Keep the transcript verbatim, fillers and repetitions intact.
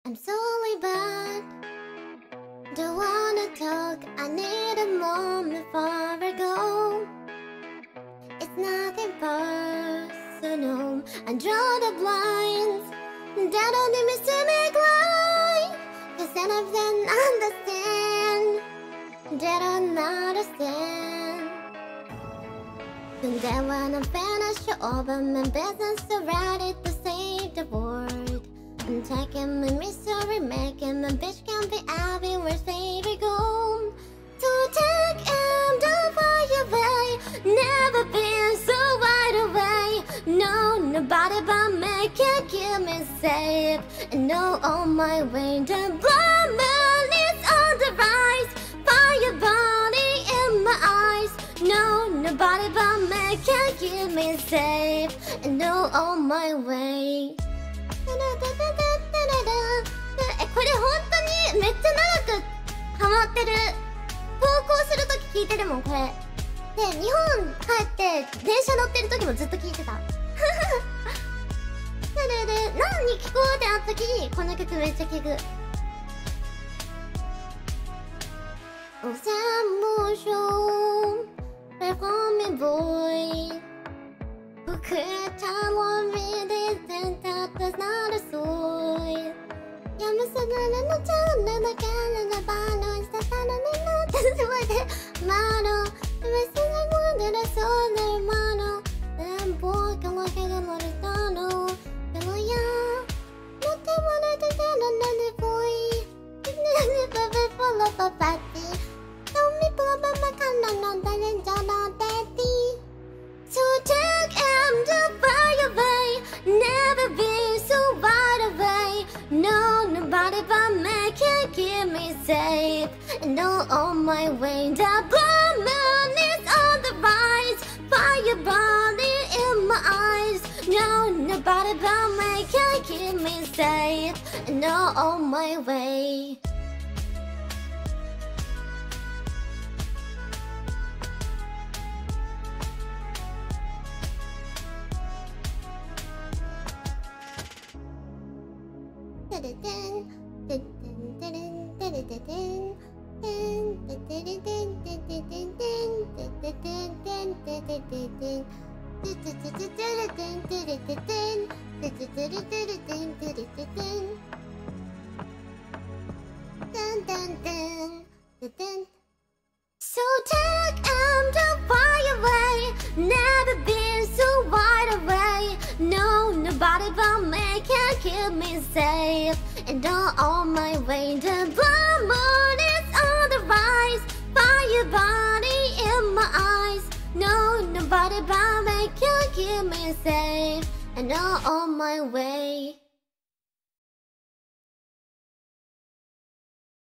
I'm sorry, but don't wanna talk. I need a moment before I go. It's nothing personal. I draw the blinds. They don't need me to make light. Cause none of them understand. They don't understand. And then when I'm finished, you open my business to write it to save the world. I'm taking my misery, making my bitch can be everywhere, favorite goal. To take and to fly away, never been so wide away. No, nobody but me can keep me safe. And no, on my way, the blood moon is on the rise. Fire burning in my eyes. No, nobody but me can keep me safe. And no, on my way. え、これ本当にめっちゃ長くハマってる。投稿するとき聞いてるもんこれ。で、日本帰って電車乗ってるときもずっと聞いてた。ででで、何に聞こうってなったときにこの曲めっちゃ聞く。Emotion, from me boy. Who could tell on me this and that was not a soul. I'm a sudden no town and I can't have a no instead of not this way. Mano, if I said I wanted a soul, their mano, then boy can look at a lot of tunnel. Hello, yeah, not the one I did another boy. It's never full of a party. Tell me, Bob, my cannon on the ninja, not daddy. So take him to fly away, never be so wide away. No, nobody but me can keep me safe. And no, on my way, the blood moon is on the rise. Fire burning in my eyes. No, nobody but me can keep me safe. And no, on my way. So take him to fly away, never been so wide away. No, nobody but me can keep me safe. And all on my way, the blood moon is on the rise. Fire burning in my eyes. No, nobody but me can keep me safe. And all on my way.